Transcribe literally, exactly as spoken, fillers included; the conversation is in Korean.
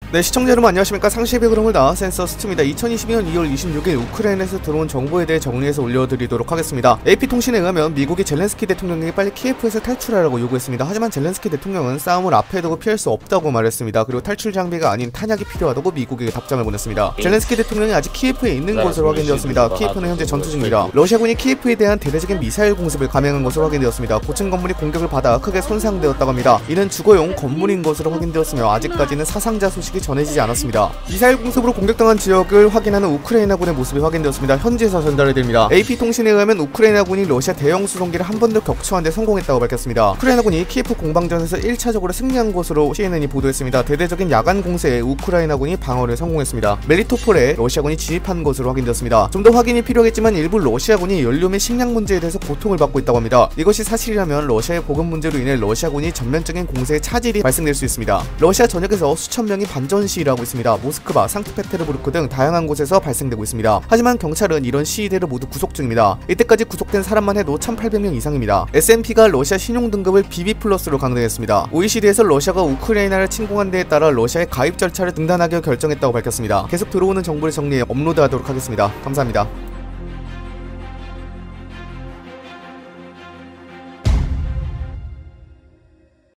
네, 시청자 여러분 안녕하십니까. 상시의 그럼을 다 센서 스트입니다. 이천이십이년 이월 이십육일 우크라이나에서 들어온 정보에 대해 정리해서 올려드리도록 하겠습니다. 에이피통신에 의하면 미국이 젤렌스키 대통령에게 빨리 키예프에서 탈출하라고 요구했습니다. 하지만 젤렌스키 대통령은 싸움을 앞에 두고 피할 수 없다고 말했습니다. 그리고 탈출 장비가 아닌 탄약이 필요하다고 미국에게 답장을 보냈습니다. 젤렌스키 대통령이 아직 키예프에 있는 것으로 확인되었습니다. 키예프는 현재 전투 중입니다. 러시아군이 키예프에 대한 대대적인 미사일 공습을 감행한 것으로 확인되었습니다. 고층 건물이 공격을 받아 크게 손상되었다고 합니다. 이는 주거용 건물인 것으로 확인되었으며 아직까지는 사상자 소식이 전해지지 않았습니다. 미사일 공습으로 공격당한 지역을 확인하는 우크라이나군의 모습이 확인되었습니다. 현지에서 전달이 됩니다. 에이피통신에 의하면 우크라이나군이 러시아 대형 수송기를 한 번 더 격추한 데 성공했다고 밝혔습니다. 우크라이나군이 키예프 공방전에서 일차적으로 승리한 것으로 씨엔엔이 보도했습니다. 대대적인 야간 공세에 우크라이나군이 방어를 성공했습니다. 멜리토폴에 러시아군이 진입한 것으로 확인되었습니다. 좀 더 확인이 필요하겠지만 일부 러시아군이 연료 및 식량 문제에 대해서 고통을 받고 있다고 합니다. 이것이 사실이라면 러시아의 보급 문제로 인해 러시아군이 전면적인 공세에 차질이 발생될 수 있습니다. 러시아 전역에서 수천 명이 반전 시위를 하고 있습니다. 모스크바, 상트페테르부르크 등 다양한 곳에서 발생되고 있습니다. 하지만 경찰은 이런 시위대를 모두 구속 중입니다. 이때까지 구속된 사람만 해도 천팔백 명 이상입니다. 에스앤피가 러시아 신용 등급을 비비 플러스로 강등했습니다. 오이시디에서 러시아가 우크라이나를 침공한 데에 따라 러시아의 가입 절차를 중단하기로 결정했다고 밝혔습니다. 계속 들어오는 정보를 정리해 업로드하도록 하겠습니다. 감사합니다.